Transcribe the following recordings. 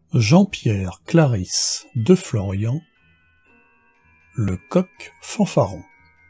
Jean-Pierre Clarisse de Florian, le coq fanfaron.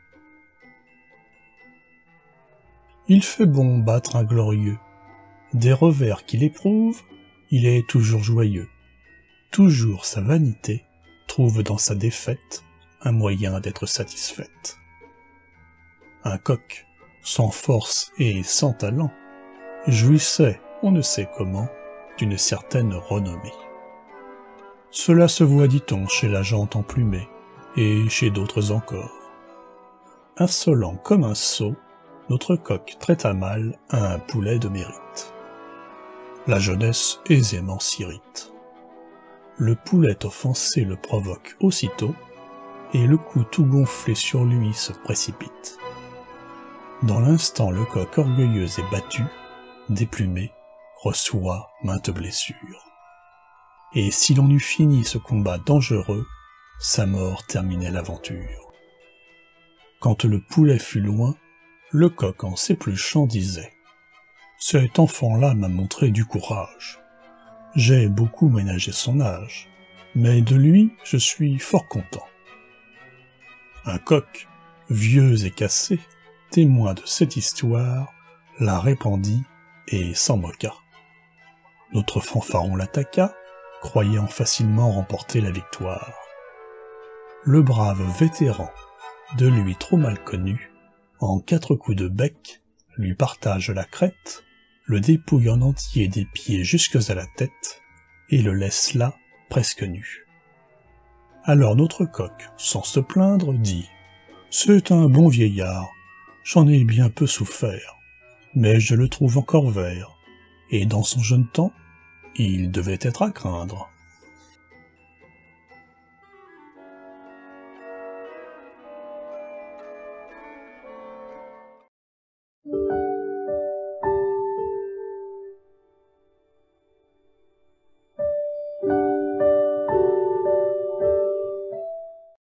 Il fait bon battre un glorieux, des revers qu'il éprouve, il est toujours joyeux. Toujours sa vanité trouve dans sa défaite un moyen d'être satisfaite. Un coq, sans force et sans talent, jouissait, on ne sait comment, d'une certaine renommée. Cela se voit, dit-on, chez la gent emplumée, et chez d'autres encore. Insolent comme un sot, notre coq traite à mal un poulet de mérite. La jeunesse aisément s'irrite. Le poulet offensé le provoque aussitôt, et le cou tout gonflé sur lui se précipite. Dans l'instant, le coq orgueilleux et battu, déplumé, reçoit maintes blessures. Et si l'on eût fini ce combat dangereux, sa mort terminait l'aventure. Quand le poulet fut loin, le coq en s'épluchant disait « Cet enfant-là m'a montré du courage. J'ai beaucoup ménagé son âge, mais de lui je suis fort content. » Un coq, vieux et cassé, témoin de cette histoire, la répandit et s'en moqua. Notre fanfaron l'attaqua, croyant facilement remporter la victoire. Le brave vétéran, de lui trop mal connu, en 4 coups de bec, lui partage la crête, le dépouille en entier des pieds jusque à la tête, et le laisse là, presque nu. Alors notre coq, sans se plaindre, dit « C'est un bon vieillard, j'en ai bien peu souffert, mais je le trouve encore vert, et dans son jeune temps, il devait être à craindre. »